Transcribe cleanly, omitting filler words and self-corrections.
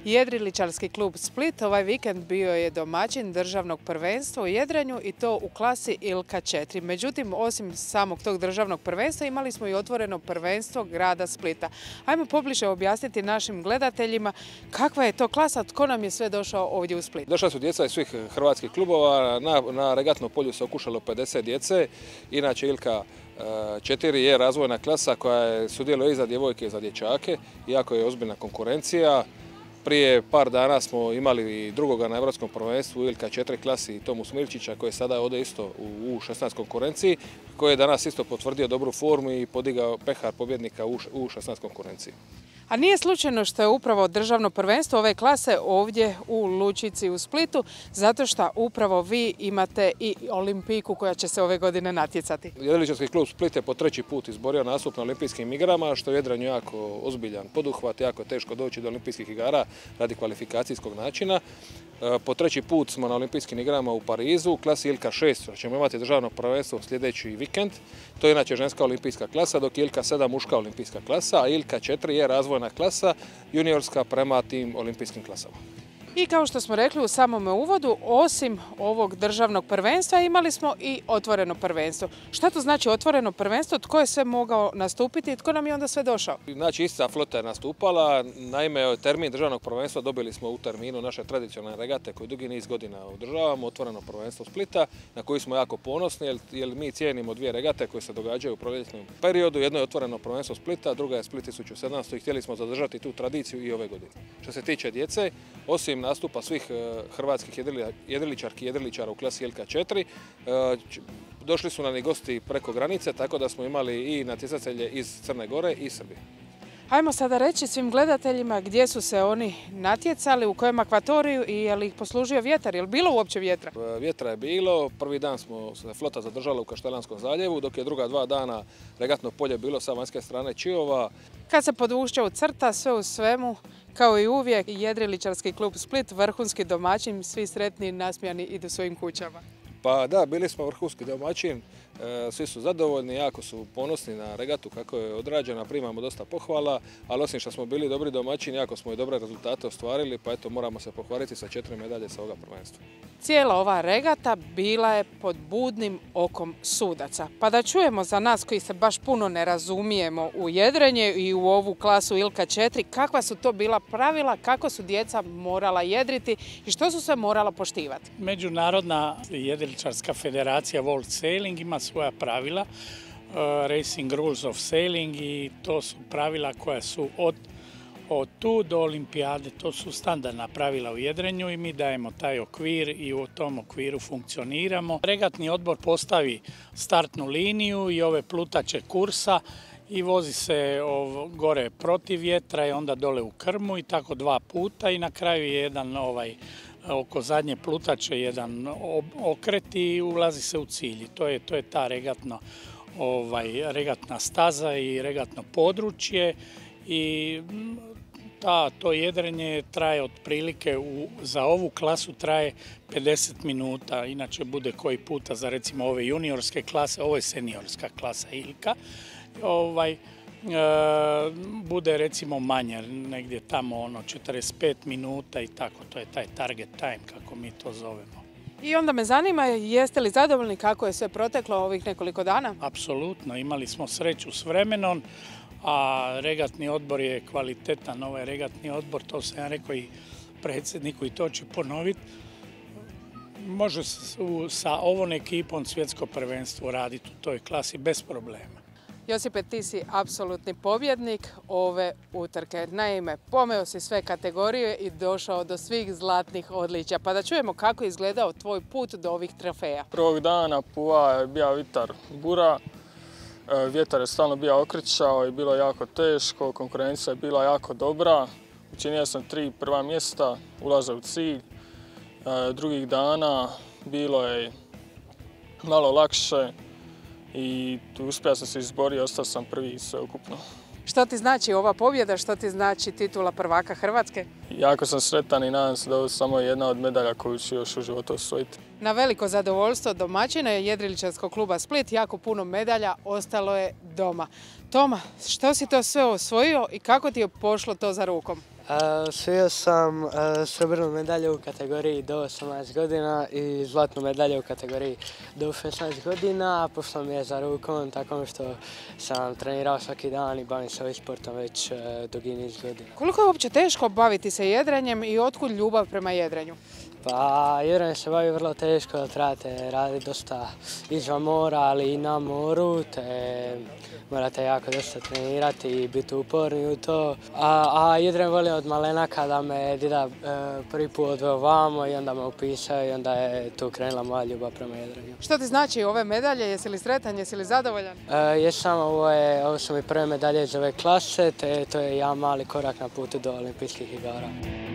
Jedriličarski klub Split ovaj vikend bio je domaćin državnog prvenstva u jedrenju i to u klasi Ilka 4. Međutim, osim samog tog državnog prvenstva imali smo i otvoreno prvenstvo grada Splita. Ajmo pobliže objasniti našim gledateljima kakva je to klasa, tko nam je sve došao ovdje u Split. Došla su djeca iz svih hrvatskih klubova, na regatnom polju se okušalo 50 djece. Inače Ilka 4 je razvojna klasa koja sudjeluje i za djevojke i za dječake, iako je ozbiljna konkurencija. Prije par dana smo imali i drugoga na Europskom prvenstvu u Ilka 4 klasi Tomu Smirčića koji je sada ovdje isto u 16 konkurenciji, koji je danas isto potvrdio dobru formu i podigao pehar pobjednika u 16 konkurenciji. A nije slučajno što je upravo državno prvenstvo ove klase ovdje u Lučici u Splitu, zato što upravo vi imate i olimpijku koja će se ove godine natjecati. Jedriličarski klub Split je po 3. put izborio nastup na olimpijskim igrama, što je u jedrenju jako ozbiljan poduhvat, jako teško doći do olimpijskih igara radi kvalifikacijskog načina. Po 3. put smo na olimpijskim igrama u Parizu u klasi Ilka 6, ćemo imati državno prvenstvo sljedeći vikend. To je inače ženska olimpijska klasa, dok je Ilka 7 muška olimpijska klasa, a Ilka 4 je razvojna klasa juniorska prema tim olimpijskim klasama. I kao što smo rekli u samome uvodu, osim ovog državnog prvenstva imali smo i otvoreno prvenstvo. Šta to znači otvoreno prvenstvo? Tko je sve mogao nastupiti i tko nam je onda sve došao? Znači ista flota je nastupala, naime termin državnog prvenstva dobili smo u terminu naše tradicionalne regate koje dugi niz godina održavamo, otvoreno prvenstvo Splita, na koji smo jako ponosni jer mi cijenimo dvije regate koje se događaju u proljetnom periodu. Jedno je otvoreno prvenstvo Splita, druga je Split 1700 i htjeli smo zadržati tu tradiciju i ove godine. Što se tiče djece, osim nastupa svih hrvatskih jedriličarki i jedriličara u klasi Ilka 4. Došli su nam i gosti preko granice, tako da smo imali i natjecatelje iz Crne Gore i Srbije. Ajmo sada reći svim gledateljima gdje su se oni natjecali, u kojem akvatoriju i je li ih poslužio vjetar, je li bilo uopće vjetra? Vjetra je bilo, prvi dan smo se flota zadržala u Kaštelanskom zaljevu, dok je druga 2 dana regatno polje bilo sa vanjske strane Čiova. Kad se podvuče u crta, sve u svemu, kao i uvijek, Jedriličarski klub Split, vrhunski domaćin, svi sretni, nasmijani, idu svojim kućama. Pa da, bili smo vrhunski domaćin, svi su zadovoljni, jako su ponosni na regatu kako je odrađena, primamo dosta pohvala, ali osim što smo bili dobri domaćini, jako smo i dobre rezultate ostvarili, pa eto moramo se pohvaliti sa 4 medalje sa ovoga prvenstva. Cijela ova regata bila je pod budnim okom sudaca. Pa da čujemo za nas koji se baš puno ne razumijemo u jedrenje i u ovu klasu Ilka 4, kakva su to bila pravila, kako su djeca morala jedriti i što su se morala poštivati. Međunarodna jedriličarska federacija World Sailing ima svoja pravila, Racing Rules of Sailing, i to su pravila koja su od tu do olimpijade, to su standardna pravila u jedrenju i mi dajemo taj okvir i u tom okviru funkcioniramo. Regatni odbor postavi startnu liniju i ove plutače kursa i vozi se gore protiv vjetra i onda dole u krmu i tako 2 puta i na kraju je jedan oko zadnje plutače jedan okret i ulazi se u cilj. To je ta regatna staza i regatno područje i to jedrenje traje otprilike, za ovu klasu traje 50 minuta, inače bude koji puta za recimo ove juniorske klase, ovo je seniorska klasa Ilka, bude recimo manje, negdje tamo 45 minuta i tako, to je taj target time kako mi to zovemo. I onda me zanima, jeste li zadovoljni kako je sve proteklo ovih nekoliko dana? Apsolutno, imali smo sreću s vremenom, a regatni odbor je kvalitetan, ovaj regatni odbor, to sam ja rekao i predsjedniku i to ću ponoviti, može sa ovom ekipom svjetsko prvenstvo raditi u toj klasi bez problema. Josipe, ti si apsolutni pobjednik ove utrke. Naime, pomeo si sve kategorije i došao do svih zlatnih odličja. Pa da čujemo kako je izgledao tvoj put do ovih trofeja. Prvog dana puva je bio vitar bura. Vjetar je stalno bio okrećao i bilo jako teško, konkurencija je bila jako dobra. Učinio sam 3 prva mjesta, ulaza u cilj. Drugih dana bilo je malo lakše i uspio sam se izboriti, ostao sam prvi sveukupno. Što ti znači ova pobjeda, što ti znači titula prvaka Hrvatske? Jako sam sretan i nadam se da ovo je samo jedna od medalja koju ću još u životu osvojiti. Na veliko zadovoljstvo domaćina Jedriličarskog kluba Split, jako puno medalja ostalo je doma. Toma, što si to sve osvojio i kako ti je pošlo to za rukom? Osvojio sam srebrnu medalju u kategoriji do 18 godina i zlatnu medalju u kategoriji do 16 godina. Pošlo mi je za rukom tako što sam trenirao svaki dan i bavim se ovim sportom već dugi niz godina. Koliko je uopće teško baviti se jedrenjem i otkud ljubav prema jedrenju? Pa jedrenje se bavi vrlo teško, jer trebate raditi dosta izvan mora, ali i na moru, te morate jako dosta trenirati i biti uporni u to. A jedrenje volim od malena kada me dida prvi put odveo vamo i onda me upisao i onda je tu krenula moja ljubav prema jedrenju. Što ti znači ove medalje? Jesi li sretan, jesi li zadovoljan? Jesam, ovo su mi prve medalje iz ove klase, te to je jedan mali korak na putu do olimpijskih igara.